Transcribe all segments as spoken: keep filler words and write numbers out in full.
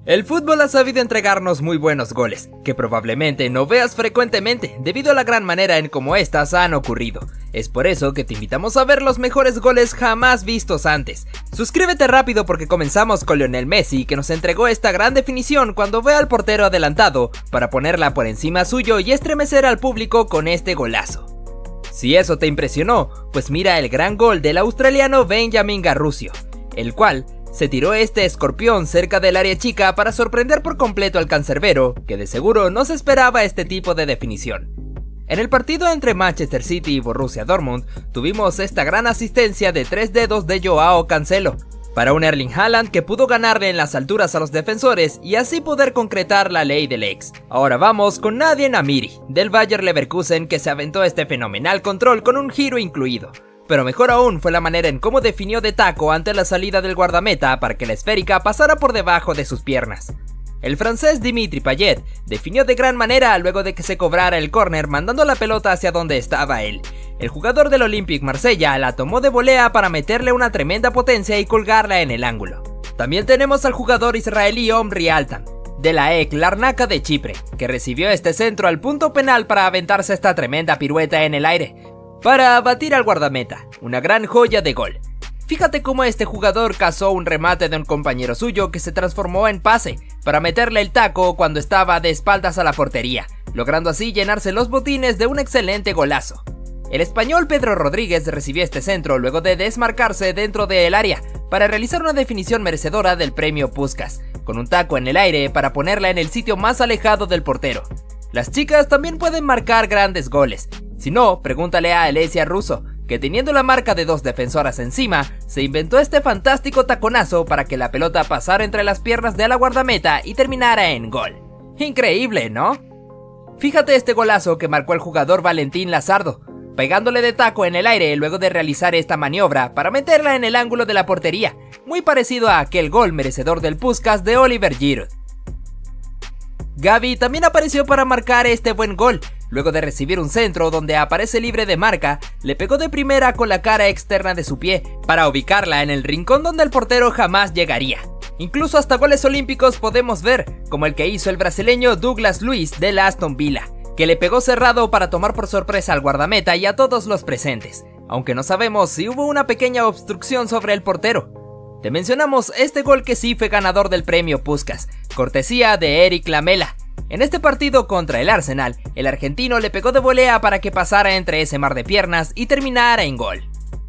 El fútbol ha sabido entregarnos muy buenos goles, que probablemente no veas frecuentemente debido a la gran manera en cómo estas han ocurrido. Es por eso que te invitamos a ver los mejores goles jamás vistos antes. Suscríbete rápido porque comenzamos con Lionel Messi, que nos entregó esta gran definición cuando ve al portero adelantado para ponerla por encima suyo y estremecer al público con este golazo. Si eso te impresionó, pues mira el gran gol del australiano Benjamin Garrusio, el cual se tiró este escorpión cerca del área chica para sorprender por completo al cancerbero, que de seguro no se esperaba este tipo de definición. En el partido entre Manchester City y Borussia Dortmund, tuvimos esta gran asistencia de tres dedos de Joao Cancelo, para un Erling Haaland que pudo ganarle en las alturas a los defensores y así poder concretar la ley del ex. Ahora vamos con Nadine Amiri, del Bayer Leverkusen, que se aventó este fenomenal control con un giro incluido. Pero mejor aún fue la manera en cómo definió de taco ante la salida del guardameta para que la esférica pasara por debajo de sus piernas. El francés Dimitri Payet definió de gran manera luego de que se cobrara el córner mandando la pelota hacia donde estaba él. El jugador del Olympique Marsella la tomó de volea para meterle una tremenda potencia y colgarla en el ángulo. También tenemos al jugador israelí Omri Altan, de la E K Larnaca de Chipre, que recibió este centro al punto penal para aventarse esta tremenda pirueta en el aire para abatir al guardameta, una gran joya de gol. Fíjate cómo este jugador cazó un remate de un compañero suyo que se transformó en pase para meterle el taco cuando estaba de espaldas a la portería, logrando así llenarse los botines de un excelente golazo. El español Pedro Rodríguez recibió este centro luego de desmarcarse dentro del área para realizar una definición merecedora del premio Puskás, con un taco en el aire para ponerla en el sitio más alejado del portero. Las chicas también pueden marcar grandes goles. Si no, pregúntale a Alessia Russo, que teniendo la marca de dos defensoras encima, se inventó este fantástico taconazo para que la pelota pasara entre las piernas de la guardameta y terminara en gol. Increíble, ¿no? Fíjate este golazo que marcó el jugador Valentín Lazardo, pegándole de taco en el aire luego de realizar esta maniobra para meterla en el ángulo de la portería, muy parecido a aquel gol merecedor del Puskás de Oliver Giroud. Gavi también apareció para marcar este buen gol, luego de recibir un centro donde aparece libre de marca, le pegó de primera con la cara externa de su pie para ubicarla en el rincón donde el portero jamás llegaría. Incluso hasta goles olímpicos podemos ver, como el que hizo el brasileño Douglas Luiz del Aston Villa, que le pegó cerrado para tomar por sorpresa al guardameta y a todos los presentes, aunque no sabemos si hubo una pequeña obstrucción sobre el portero. Te mencionamos este gol que sí fue ganador del premio Puskás, cortesía de Eric Lamela. En este partido contra el Arsenal, el argentino le pegó de volea para que pasara entre ese mar de piernas y terminara en gol.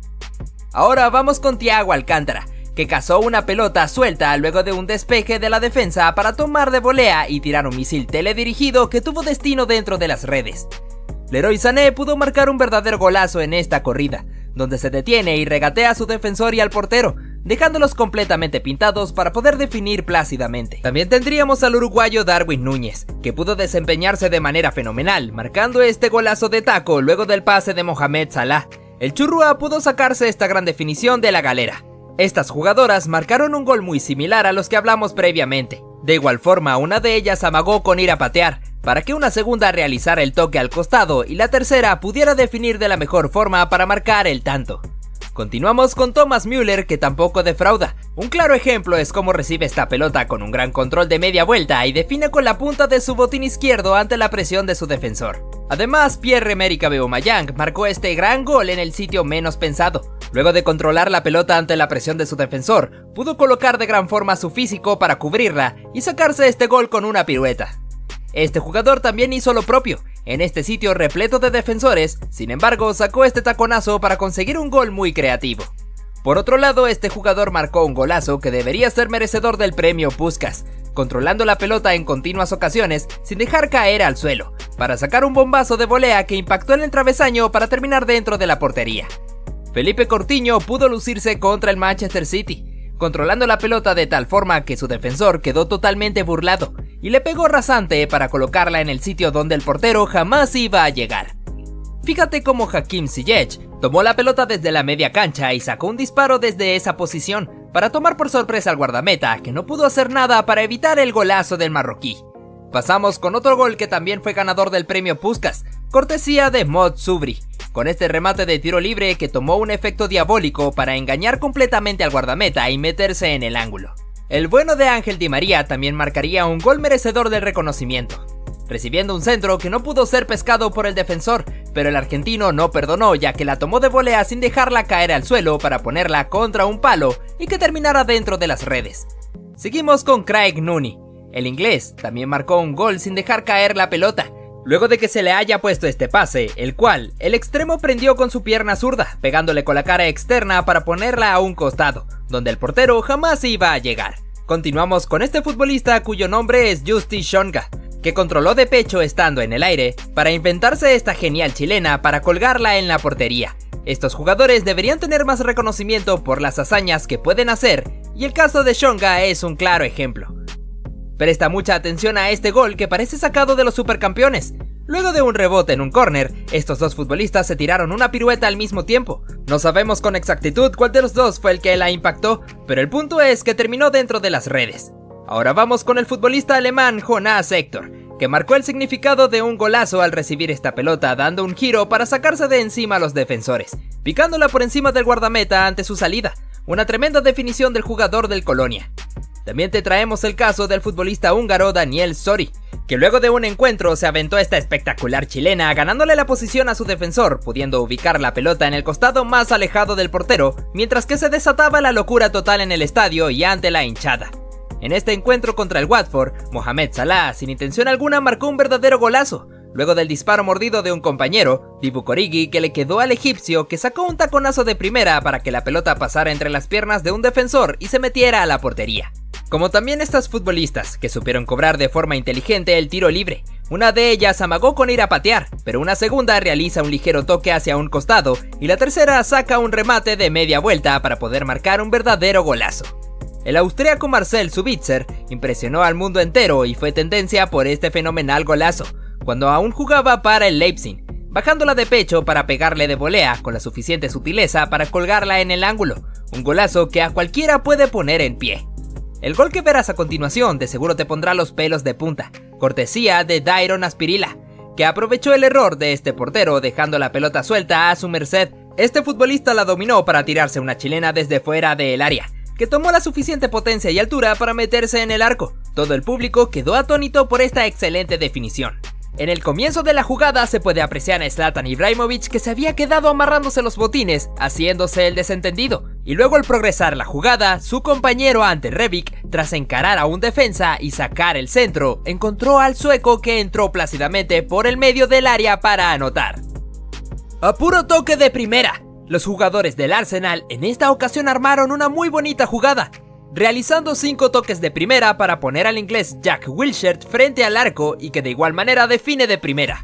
Ahora vamos con Thiago Alcántara, que cazó una pelota suelta luego de un despeje de la defensa para tomar de volea y tirar un misil teledirigido que tuvo destino dentro de las redes. Leroy Sané pudo marcar un verdadero golazo en esta corrida, donde se detiene y regatea a su defensor y al portero, dejándolos completamente pintados para poder definir plácidamente. También tendríamos al uruguayo Darwin Núñez, que pudo desempeñarse de manera fenomenal, marcando este golazo de taco luego del pase de Mohamed Salah. El churrúa pudo sacarse esta gran definición de la galera. Estas jugadoras marcaron un gol muy similar a los que hablamos previamente. De igual forma, una de ellas amagó con ir a patear, para que una segunda realizara el toque al costado y la tercera pudiera definir de la mejor forma para marcar el tanto. Continuamos con Thomas Müller, que tampoco defrauda. Un claro ejemplo es cómo recibe esta pelota con un gran control de media vuelta y define con la punta de su botín izquierdo ante la presión de su defensor. Además, Pierre-Emerick Aubameyang marcó este gran gol en el sitio menos pensado. Luego de controlar la pelota ante la presión de su defensor, pudo colocar de gran forma su físico para cubrirla y sacarse este gol con una pirueta. Este jugador también hizo lo propio, en este sitio repleto de defensores, sin embargo sacó este taconazo para conseguir un gol muy creativo. Por otro lado, este jugador marcó un golazo que debería ser merecedor del premio Puskás, controlando la pelota en continuas ocasiones sin dejar caer al suelo, para sacar un bombazo de volea que impactó en el travesaño para terminar dentro de la portería. Felipe Coutinho pudo lucirse contra el Manchester City, controlando la pelota de tal forma que su defensor quedó totalmente burlado y le pegó rasante para colocarla en el sitio donde el portero jamás iba a llegar. Fíjate cómo Hakim Ziyech tomó la pelota desde la media cancha y sacó un disparo desde esa posición para tomar por sorpresa al guardameta, que no pudo hacer nada para evitar el golazo del marroquí. Pasamos con otro gol que también fue ganador del premio Puskás, cortesía de Mod Subri, con este remate de tiro libre que tomó un efecto diabólico para engañar completamente al guardameta y meterse en el ángulo. El bueno de Ángel Di María también marcaría un gol merecedor del reconocimiento, recibiendo un centro que no pudo ser pescado por el defensor, pero el argentino no perdonó, ya que la tomó de volea sin dejarla caer al suelo para ponerla contra un palo y que terminara dentro de las redes. Seguimos con Craig Nooney. El inglés también marcó un gol sin dejar caer la pelota, luego de que se le haya puesto este pase, el cual el extremo prendió con su pierna zurda, pegándole con la cara externa para ponerla a un costado, donde el portero jamás iba a llegar. Continuamos con este futbolista cuyo nombre es Justy Shonga, que controló de pecho estando en el aire para inventarse esta genial chilena para colgarla en la portería. Estos jugadores deberían tener más reconocimiento por las hazañas que pueden hacer, y el caso de Shonga es un claro ejemplo. Presta mucha atención a este gol que parece sacado de los supercampeones. Luego de un rebote en un córner, estos dos futbolistas se tiraron una pirueta al mismo tiempo. No sabemos con exactitud cuál de los dos fue el que la impactó, pero el punto es que terminó dentro de las redes. Ahora vamos con el futbolista alemán Jonas Hector, que marcó el significado de un golazo al recibir esta pelota dando un giro para sacarse de encima a los defensores, picándola por encima del guardameta ante su salida. Una tremenda definición del jugador del Colonia. También te traemos el caso del futbolista húngaro Daniel Sori, que luego de un encuentro se aventó esta espectacular chilena ganándole la posición a su defensor, pudiendo ubicar la pelota en el costado más alejado del portero, mientras que se desataba la locura total en el estadio y ante la hinchada. En este encuentro contra el Watford, Mohamed Salah, sin intención alguna, marcó un verdadero golazo, luego del disparo mordido de un compañero, Divock Origi, que le quedó al egipcio, que sacó un taconazo de primera para que la pelota pasara entre las piernas de un defensor y se metiera a la portería. Como también estas futbolistas, que supieron cobrar de forma inteligente el tiro libre. Una de ellas amagó con ir a patear, pero una segunda realiza un ligero toque hacia un costado y la tercera saca un remate de media vuelta para poder marcar un verdadero golazo. El austríaco Marcel Sabitzer impresionó al mundo entero y fue tendencia por este fenomenal golazo, cuando aún jugaba para el Leipzig, bajándola de pecho para pegarle de volea con la suficiente sutileza para colgarla en el ángulo, un golazo que a cualquiera puede poner en pie. El gol que verás a continuación de seguro te pondrá los pelos de punta, cortesía de Dairon Aspirilla, que aprovechó el error de este portero dejando la pelota suelta a su merced. Este futbolista la dominó para tirarse una chilena desde fuera del área, que tomó la suficiente potencia y altura para meterse en el arco. Todo el público quedó atónito por esta excelente definición. En el comienzo de la jugada se puede apreciar a Zlatan Ibrahimovic, que se había quedado amarrándose los botines, haciéndose el desentendido, y luego al progresar la jugada, su compañero Ante Rebic, tras encarar a un defensa y sacar el centro, encontró al sueco que entró plácidamente por el medio del área para anotar. A puro toque de primera, los jugadores del Arsenal en esta ocasión armaron una muy bonita jugada, realizando cinco toques de primera para poner al inglés Jack Wilshere frente al arco y que de igual manera define de primera.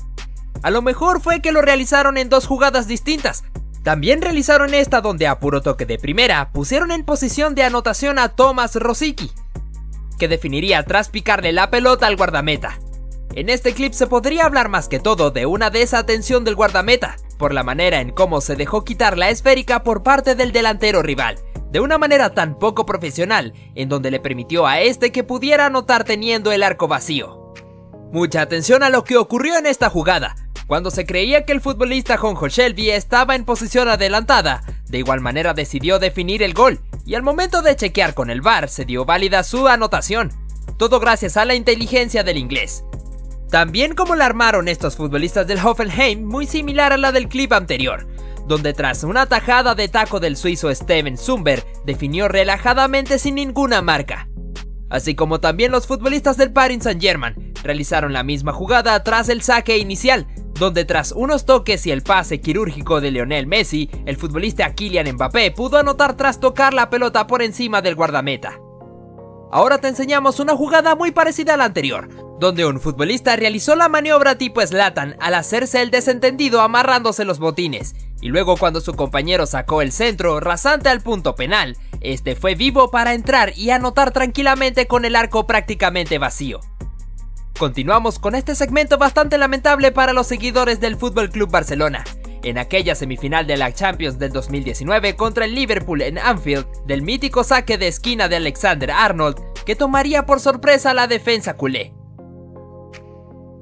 A lo mejor fue que lo realizaron en dos jugadas distintas. También realizaron esta donde a puro toque de primera pusieron en posición de anotación a Thomas Rosicky, que definiría tras picarle la pelota al guardameta. En este clip se podría hablar más que todo de una desatención del guardameta, por la manera en cómo se dejó quitar la esférica por parte del delantero rival, de una manera tan poco profesional, en donde le permitió a este que pudiera anotar teniendo el arco vacío. Mucha atención a lo que ocurrió en esta jugada. Cuando se creía que el futbolista Jonjo Shelby estaba en posición adelantada, de igual manera decidió definir el gol, y al momento de chequear con el V A R se dio válida su anotación, todo gracias a la inteligencia del inglés. También como la armaron estos futbolistas del Hoffenheim, muy similar a la del clip anterior, donde tras una tajada de taco del suizo Steven Zumber, definió relajadamente sin ninguna marca. Así como también los futbolistas del Paris Saint-Germain realizaron la misma jugada tras el saque inicial, donde tras unos toques y el pase quirúrgico de Lionel Messi, el futbolista Kylian Mbappé pudo anotar tras tocar la pelota por encima del guardameta. Ahora te enseñamos una jugada muy parecida a la anterior, donde un futbolista realizó la maniobra tipo Zlatan al hacerse el desentendido amarrándose los botines, y luego cuando su compañero sacó el centro rasante al punto penal, este fue vivo para entrar y anotar tranquilamente con el arco prácticamente vacío. Continuamos con este segmento bastante lamentable para los seguidores del F C Barcelona. En aquella semifinal de la Champions del dos mil diecinueve contra el Liverpool en Anfield, del mítico saque de esquina de Alexander-Arnold, que tomaría por sorpresa a la defensa culé.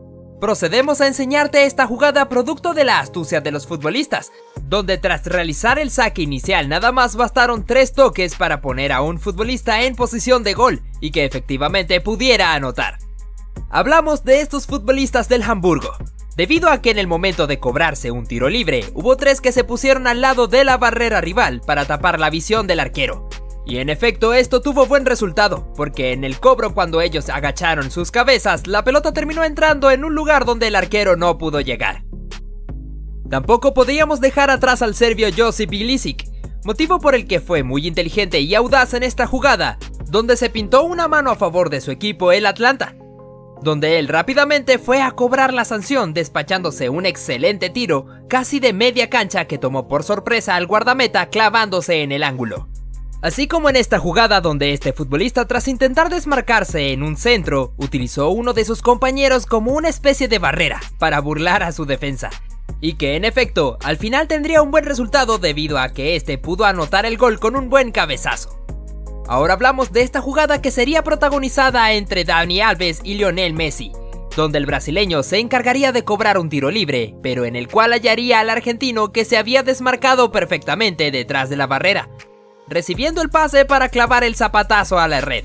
Procedemos a enseñarte esta jugada producto de la astucia de los futbolistas, donde tras realizar el saque inicial nada más bastaron tres toques para poner a un futbolista en posición de gol y que efectivamente pudiera anotar. Hablamos de estos futbolistas del Hamburgo, debido a que en el momento de cobrarse un tiro libre, hubo tres que se pusieron al lado de la barrera rival para tapar la visión del arquero. Y en efecto esto tuvo buen resultado, porque en el cobro cuando ellos agacharon sus cabezas, la pelota terminó entrando en un lugar donde el arquero no pudo llegar. Tampoco podíamos dejar atrás al serbio Josip Ilicic, motivo por el que fue muy inteligente y audaz en esta jugada, donde se pintó una mano a favor de su equipo, el Atlanta, donde él rápidamente fue a cobrar la sanción despachándose un excelente tiro casi de media cancha que tomó por sorpresa al guardameta clavándose en el ángulo. Así como en esta jugada donde este futbolista, tras intentar desmarcarse en un centro, utilizó uno de sus compañeros como una especie de barrera para burlar a su defensa, y que en efecto al final tendría un buen resultado debido a que este pudo anotar el gol con un buen cabezazo. Ahora hablamos de esta jugada que sería protagonizada entre Dani Alves y Lionel Messi, donde el brasileño se encargaría de cobrar un tiro libre, pero en el cual hallaría al argentino que se había desmarcado perfectamente detrás de la barrera, recibiendo el pase para clavar el zapatazo a la red.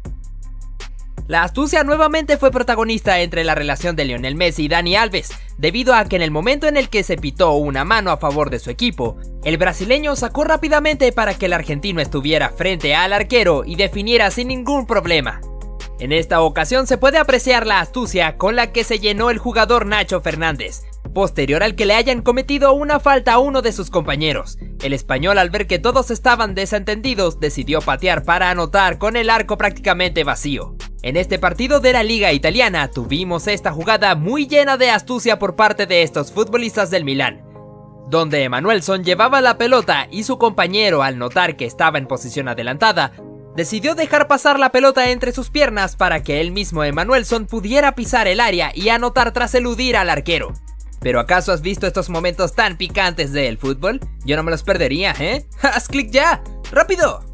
La astucia nuevamente fue protagonista entre la relación de Lionel Messi y Dani Alves, debido a que en el momento en el que se pitó una mano a favor de su equipo, el brasileño sacó rápidamente para que el argentino estuviera frente al arquero y definiera sin ningún problema. En esta ocasión se puede apreciar la astucia con la que se llenó el jugador Nacho Fernández, posterior al que le hayan cometido una falta a uno de sus compañeros. El español, al ver que todos estaban desentendidos, decidió patear para anotar con el arco prácticamente vacío. En este partido de la Liga Italiana tuvimos esta jugada muy llena de astucia por parte de estos futbolistas del Milán, donde Emanuelson llevaba la pelota y su compañero, al notar que estaba en posición adelantada, decidió dejar pasar la pelota entre sus piernas para que él mismo, Emanuelson, pudiera pisar el área y anotar tras eludir al arquero. ¿Pero acaso has visto estos momentos tan picantes del fútbol? Yo no me los perdería, ¿eh? ¡Haz clic ya! ¡Rápido!